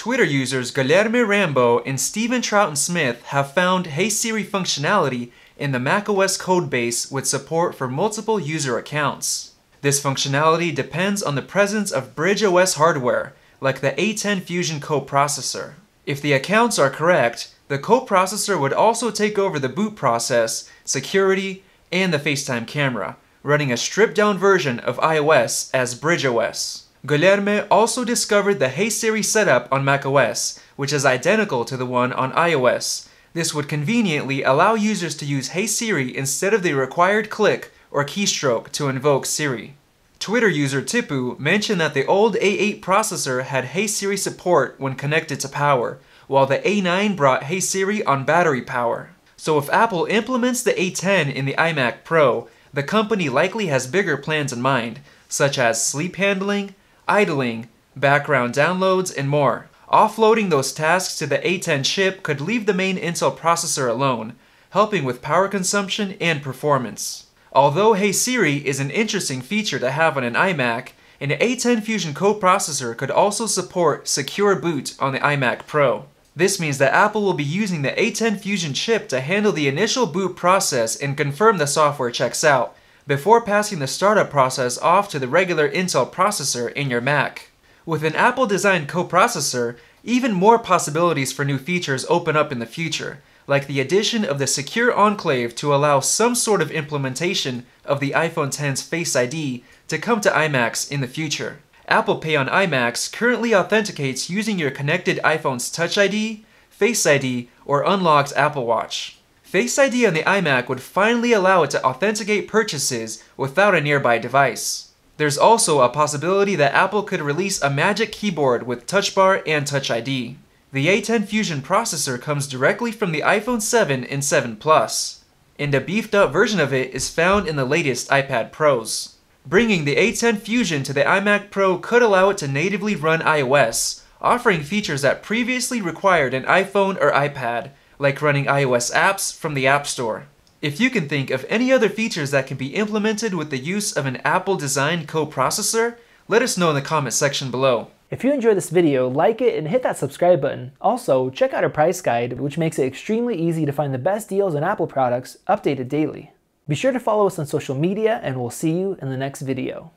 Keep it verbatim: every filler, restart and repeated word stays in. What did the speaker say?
Twitter users Guilherme Rambo and Steven Troughton Smith have found Hey Siri functionality in the macOS codebase with support for multiple user accounts. This functionality depends on the presence of BridgeOS hardware, like the A ten Fusion coprocessor. If the accounts are correct, the coprocessor would also take over the boot process, security, and the FaceTime camera, running a stripped-down version of iOS as BridgeOS. Guilherme also discovered the Hey Siri setup on macOS, which is identical to the one on iOS. This would conveniently allow users to use Hey Siri instead of the required click or keystroke to invoke Siri. Twitter user Tipu mentioned that the old A eight processor had Hey Siri support when connected to power, while the A nine brought Hey Siri on battery power. So if Apple implements the A ten in the iMac Pro, the company likely has bigger plans in mind, such as sleep handling, idling, background downloads, and more. Offloading those tasks to the A ten chip could leave the main Intel processor alone, helping with power consumption and performance. Although Hey Siri is an interesting feature to have on an iMac, an A ten Fusion coprocessor could also support secure boot on the iMac Pro. This means that Apple will be using the A ten Fusion chip to handle the initial boot process and confirm the software checks out, before passing the startup process off to the regular Intel processor in your Mac. With an Apple-designed coprocessor, even more possibilities for new features open up in the future, like the addition of the Secure Enclave to allow some sort of implementation of the iPhone ten's Face I D to come to iMacs in the future. Apple Pay on iMacs currently authenticates using your connected iPhone's Touch I D, Face I D, or unlocked Apple Watch. Face I D on the iMac would finally allow it to authenticate purchases without a nearby device. There's also a possibility that Apple could release a Magic Keyboard with Touch Bar and Touch I D. The A ten Fusion processor comes directly from the iPhone seven and seven Plus, and a beefed up version of it is found in the latest iPad Pros. Bringing the A ten Fusion to the iMac Pro could allow it to natively run iOS, offering features that previously required an iPhone or iPad, like running iOS apps from the App Store. If you can think of any other features that can be implemented with the use of an Apple-designed coprocessor, let us know in the comment section below. If you enjoyed this video, like it and hit that subscribe button. Also, check out our price guide, which makes it extremely easy to find the best deals on Apple products updated daily. Be sure to follow us on social media, and we'll see you in the next video.